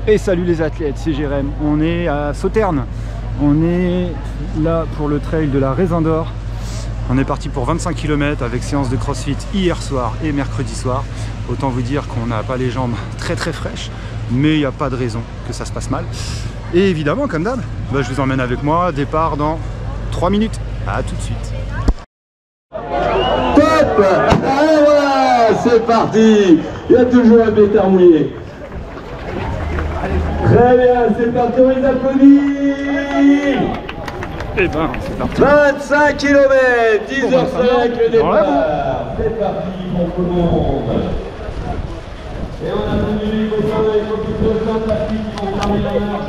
Et salut les athlètes, c'est Jérém. On est à Sauternes. On est là pour le trail de la Raisin d'Or. On est parti pour 25 km avec séance de crossfit hier soir et mercredi soir. Autant vous dire qu'on n'a pas les jambes très fraîches, mais il n'y a pas de raison que ça se passe mal. Et évidemment, comme d'hab, je vous emmène avec moi. Départ dans 3 minutes. À tout de suite. Top! Allez voilà, c'est parti! Il y a toujours un pétard mouillé. Très bien, c'est parti, on les applaudit! Et ben, c'est parti. 25 km, 10h05 le départ. C'est parti pour tout le monde. Et on a tenu les copains avec beaucoup de sympathie qui vont fermer la marche.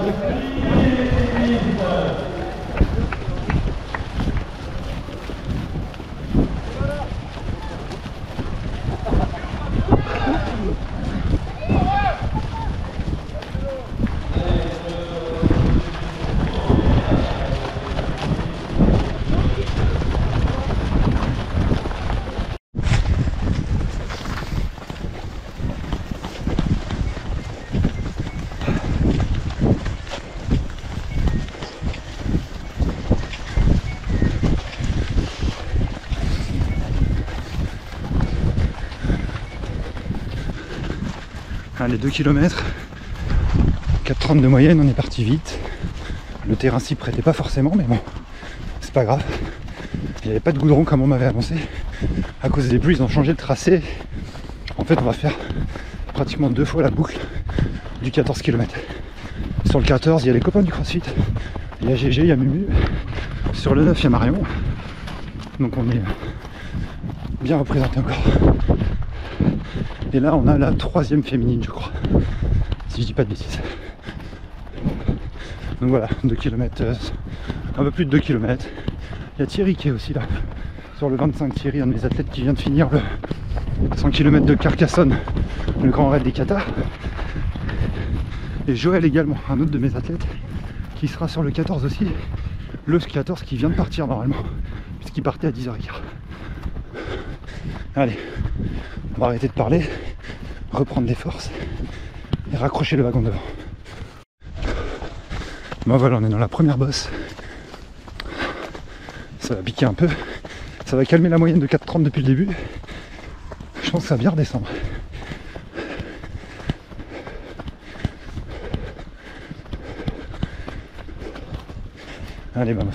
Allez, 2 km, 4,30 de moyenne, on est parti vite. Le terrain s'y prêtait pas forcément, mais bon, c'est pas grave. Il n'y avait pas de goudron comme on m'avait annoncé. À cause des pluies, ils ont changé le tracé. En fait, on va faire pratiquement 2 fois la boucle du 14 km. Sur le 14, il y a les copains du CrossFit. Il y a GG, il y a Mumu. Sur le 9, il y a Marion. Donc on est bien représenté encore. Et là, on a la 3e féminine, je crois. Si je dis pas de bêtises. Donc voilà, 2 km, un peu plus de 2 km. Il y a Thierry qui est aussi là. Sur le 25, Thierry, un de mes athlètes qui vient de finir le 100 km de Carcassonne, le grand raid des Qatar. Et Joël également, un autre de mes athlètes, qui sera sur le 14 aussi. Le 14 qui vient de partir normalement, puisqu'il partait à 10h15. Allez, on va arrêter de parler, reprendre des forces et raccrocher le wagon devant. Bon voilà, on est dans la première bosse. Ça va piquer un peu. Ça va calmer la moyenne de 4,30 depuis le début. Je pense que ça va bien redescendre. Allez, vamos.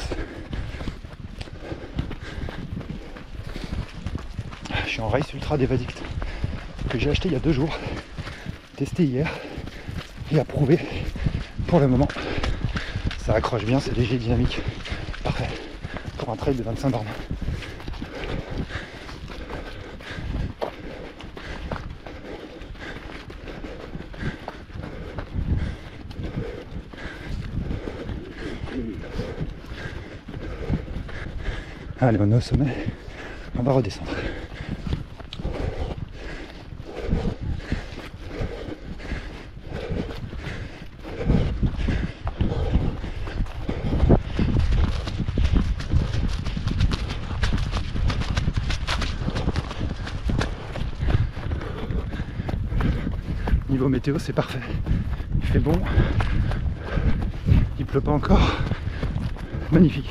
Je suis en Race Ultra d'Evadict que j'ai acheté il y a 2 jours, testé hier et approuvé pour le moment. Ça accroche bien, c'est léger, dynamique, parfait pour un trail de 25 bornes. Allez, on est au sommet, on va redescendre. Niveau météo, c'est parfait. Il fait bon, il pleut pas encore. Magnifique.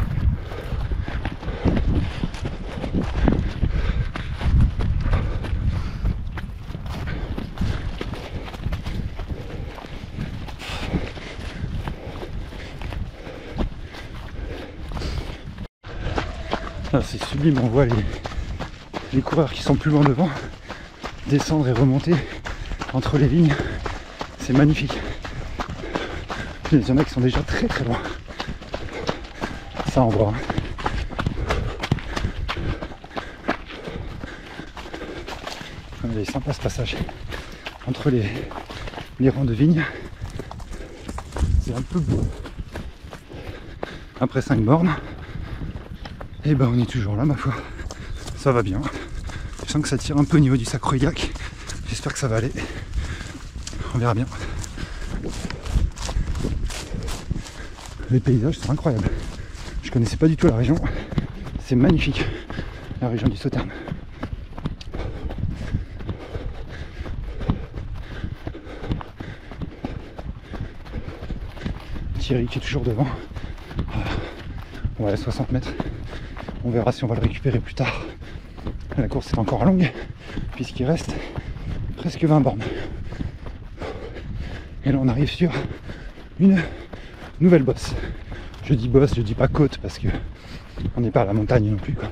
Ah, c'est sublime, on voit les coureurs qui sont plus loin devant descendre et remonter entre les lignes, c'est magnifique. Il y en a qui sont déjà très loin. Ça envoie. Il est sympa ce passage entre les rangs de vignes. C'est un peu beau. Après 5 bornes, et ben on est toujours là, ma foi. Ça va bien. Je sens que ça tire un peu au niveau du sacroiliac. J'espère que ça va aller. On verra bien. Les paysages sont incroyables. Je connaissais pas du tout la région. C'est magnifique, la région du Sauternes. Thierry qui est toujours devant. Ouais, 60 mètres. On verra si on va le récupérer plus tard. La course est encore longue, puisqu'il reste presque 20 bornes. Et là on arrive sur une nouvelle bosse. Je dis bosse, je dis pas côte, parce que on n'est pas à la montagne non plus, quoi.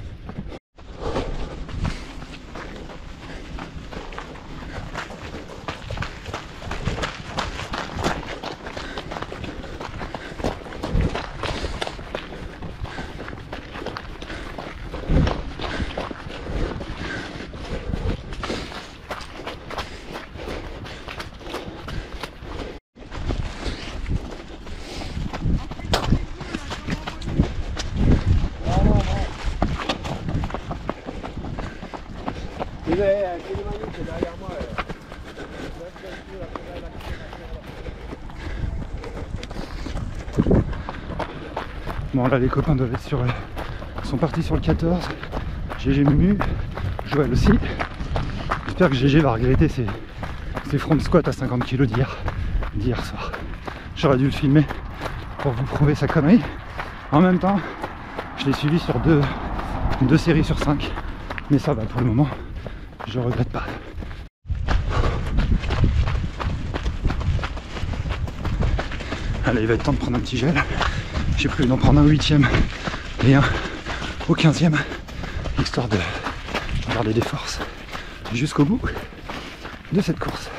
Bon là les copains doivent être sont partis sur le 14. GG Mumu, Joël aussi. J'espère que GG va regretter ses front squats à 50 kg d'hier soir. J'aurais dû le filmer pour vous prouver sa connerie. En même temps, je l'ai suivi sur deux séries sur 5. Mais ça va pour le moment, je regrette pas. Allez, il va être temps de prendre un petit gel. J'ai prévu d'en prendre un au 8e et un au 15e, histoire de garder des forces jusqu'au bout de cette course.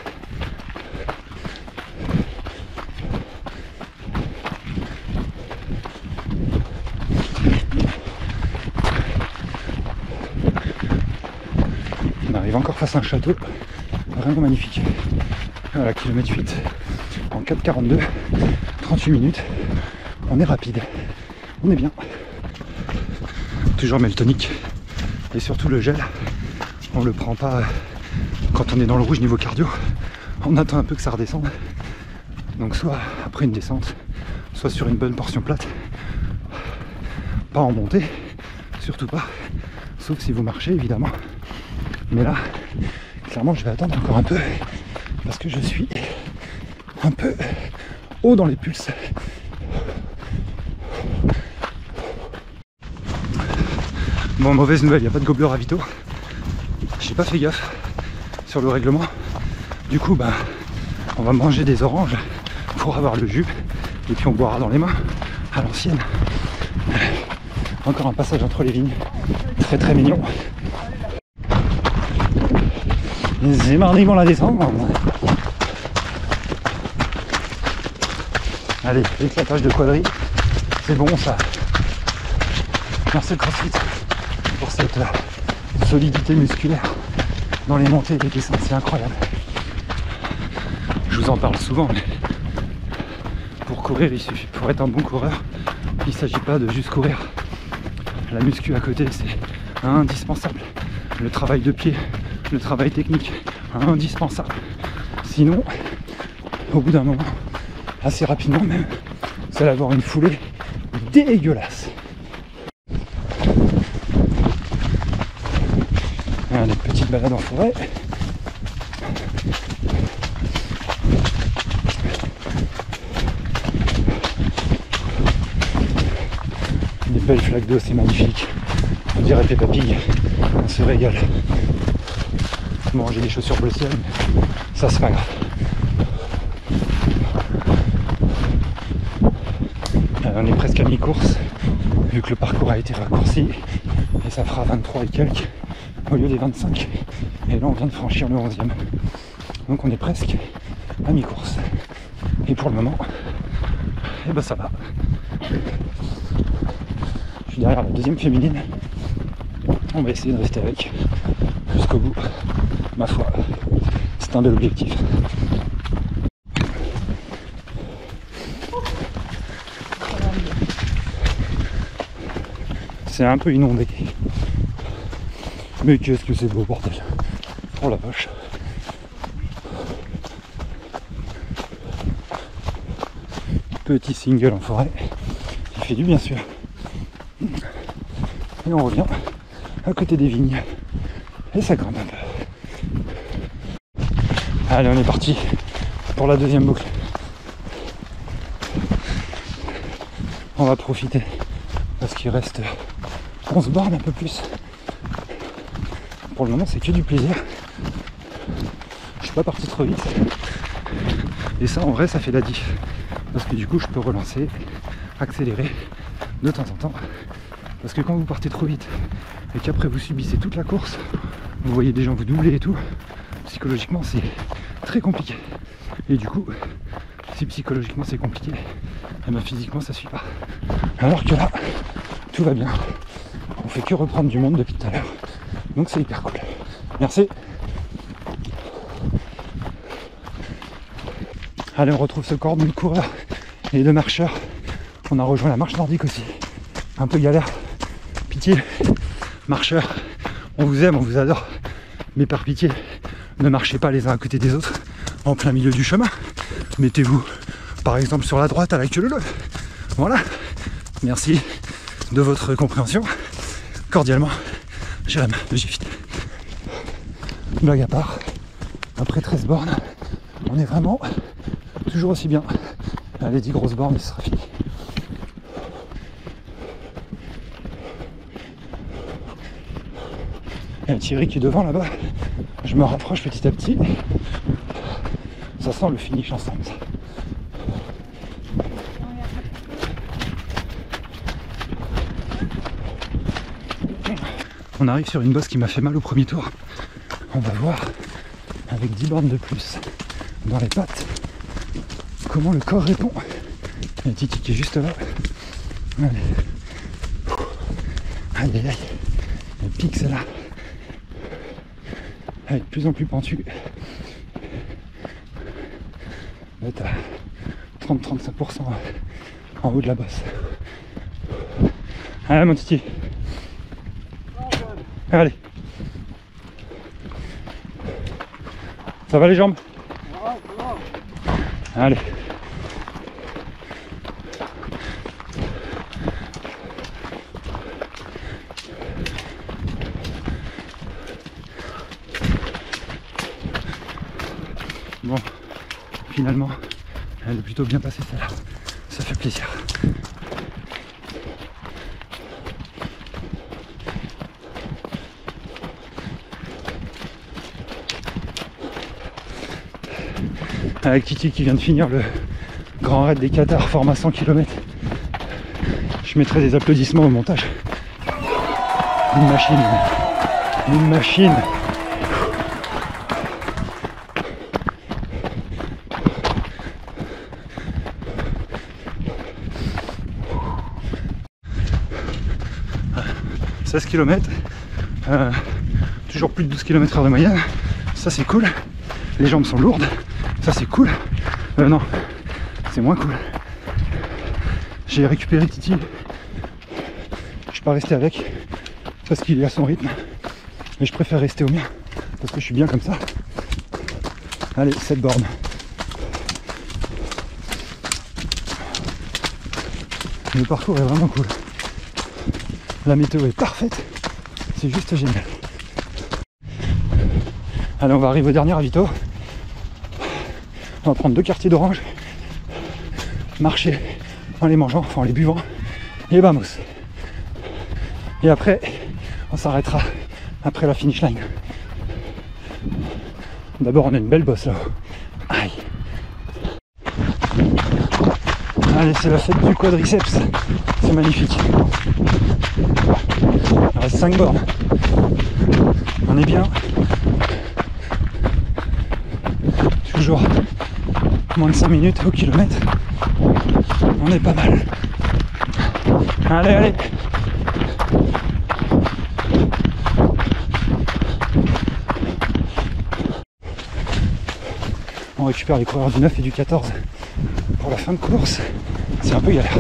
On arrive encore face à un château vraiment magnifique. Voilà, kilomètre 8 en 4,42, 38 minutes. On est rapide, on est bien. Toujours meltonique et surtout le gel, on le prend pas quand on est dans le rouge niveau cardio. On attend un peu que ça redescende. Donc soit après une descente, soit sur une bonne portion plate. Pas en montée, surtout pas. Sauf si vous marchez évidemment. Mais là, clairement je vais attendre encore un peu parce que je suis un peu haut dans les pulses. Bon, mauvaise nouvelle, il n'y a pas de gobelet ravito. J'ai pas fait gaffe sur le règlement. Du coup, on va manger des oranges pour avoir le jus. Et puis on boira dans les mains à l'ancienne. Encore un passage entre les vignes. Très très mignon. C'est mardi pour la descente. Allez, éclatage de quadrille. C'est bon ça. Merci le CrossFit pour cette solidité musculaire dans les montées et les descentes, c'est incroyable. Je vous en parle souvent, mais pour courir, pour être un bon coureur, il ne s'agit pas de juste courir. La muscu à côté, c'est indispensable. Le travail de pied, le travail technique, indispensable. Sinon, au bout d'un moment, assez rapidement même, vous allez avoir une foulée dégueulasse. Des petites balades en forêt. Des belles flaques d'eau, c'est magnifique. On dirait Peppa Pig, on se régale. Bon, j'ai des chaussures bleu ciel, mais ça c'est pas grave. On est presque à mi-course, vu que le parcours a été raccourci, et ça fera 23 et quelques au lieu des 25. Et là on vient de franchir le 11e. Donc on est presque à mi-course. Et pour le moment, ça va. Je suis derrière la deuxième féminine. On va essayer de rester avec jusqu'au bout. Ma foi, c'est un bel objectif. C'est un peu inondé. Mais qu'est-ce que c'est beau, bordel. Oh la vache. Petit single en forêt. Il fait du bien sûr. Et on revient à côté des vignes. Et ça grimpe un peu. Allez, on est parti pour la deuxième boucle. On va profiter parce qu'il reste 11 bornes, un peu plus. Pour le moment, c'est que du plaisir. Je suis pas parti trop vite. Et ça, en vrai, ça fait la diff. Parce que du coup, je peux relancer, accélérer de temps en temps. Parce que quand vous partez trop vite et qu'après vous subissez toute la course, vous voyez des gens vous doubler et tout, psychologiquement, c'est très compliqué. Et du coup, si psychologiquement c'est compliqué, et bien physiquement ça suit pas. Alors que là, tout va bien. On fait que reprendre du monde depuis tout à l'heure. Donc c'est hyper cool. Merci. Allez, on retrouve ce cordon de coureurs et de marcheurs. On a rejoint la marche nordique aussi. Un peu galère. Pitié, marcheurs, on vous aime, on vous adore. Mais par pitié, ne marchez pas les uns à côté des autres en plein milieu du chemin. Mettez-vous par exemple sur la droite à la queue leu. Voilà. Merci de votre compréhension. Cordialement, Jérém de Gifit. Blague à part, après 13 bornes, on est vraiment toujours aussi bien. Allez, 10 grosses bornes et ce sera fini. Il y a Thierry qui est devant là-bas. Je me rapproche petit à petit. Ça sent le finish ensemble, ça. On arrive sur une bosse qui m'a fait mal au premier tour. On va voir, avec 10 bornes de plus dans les pattes, comment le corps répond. Il y a Titi qui est juste là. Allez. Aïe aïe aïe. Elle pique celle-là. Elle est de plus en plus pentue. On va être à 30-35% en haut de la bosse. Allez mon Titi. Allez. Ça va les jambes? Allez. Bon, finalement, elle est plutôt bien passée celle-là. Ça fait plaisir. Avec Titi qui vient de finir le grand raid des Qatars format 100 km. Je mettrai des applaudissements au montage. Une machine. Une machine. « 16 km, toujours plus de 12 km/h de moyenne, ça c'est cool. Les jambes sont lourdes, ça c'est cool. Non, c'est moins cool. J'ai récupéré Titi, je suis pas resté avec parce qu'il est à son rythme, mais je préfère rester au mien parce que je suis bien comme ça. Allez, 7 bornes. Le parcours est vraiment cool. La météo est parfaite, c'est juste génial. Allez, on va arriver au dernier ravito. On va prendre 2 quartiers d'orange, marcher en les mangeant, enfin en les buvant, et vamos. Et après, on s'arrêtera après la finish line. D'abord, on a une belle bosse là-haut. Aïe. Allez, c'est la fête du quadriceps. C'est magnifique. Il reste 5 bornes. On est bien. Toujours moins de 5 minutes au kilomètre. On est pas mal. Allez, allez. On récupère les coureurs du 9 et du 14 pour la fin de course. C'est un peu galère.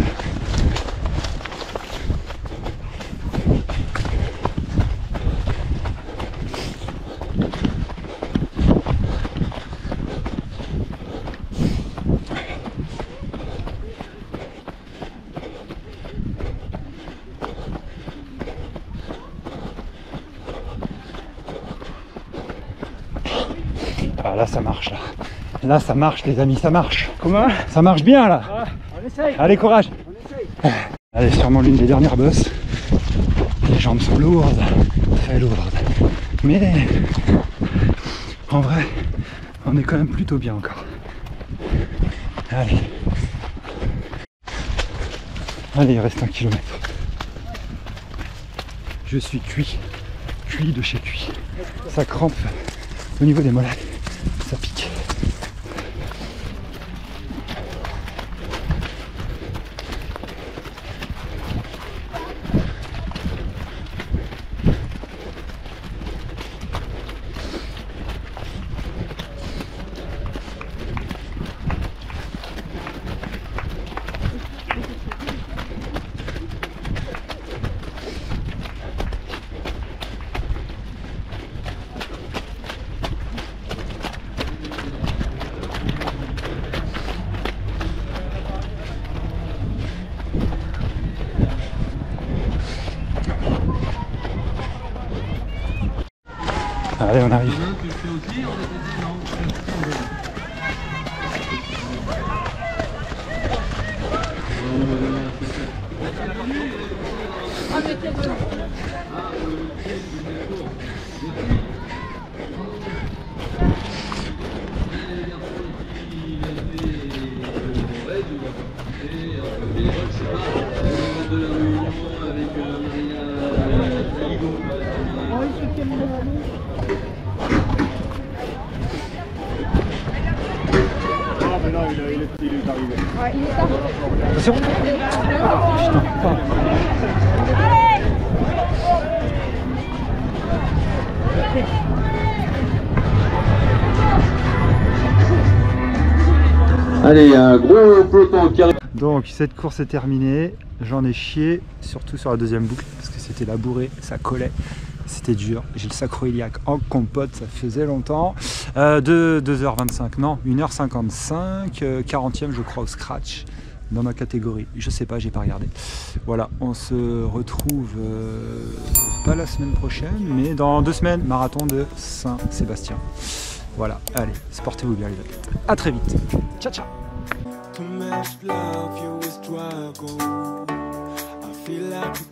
Ah, là ça marche là. Là ça marche les amis, ça marche. Comment? Ça marche bien là. On essaye. Allez, courage. On essaye. Allez, sûrement l'une des dernières bosses. Les jambes sont lourdes, très lourdes. Mais en vrai, on est quand même plutôt bien encore. Allez. Allez, il reste 1 kilomètre. Je suis cuit. Cuit de chez cuit. Ça crampe au niveau des mollets. Ça pique. Allez, on arrive. Ouais, il est tard. Attention. Putain, pas. Allez, un gros peloton qui arrive. Donc cette course est terminée. J'en ai chié, surtout sur la deuxième boucle, parce que c'était labouré, ça collait. C'était dur, j'ai le sacro-iliaque en compote, ça faisait longtemps. 2h25, non, 1h55, 40e je crois au scratch dans ma catégorie. Je sais pas, j'ai pas regardé. Voilà, on se retrouve pas la semaine prochaine, mais dans 2 semaines, marathon de Saint-Sébastien. Voilà, allez, portez-vous bien les athlètes. À très vite. Ciao, ciao. To match love, you will struggle. I feel like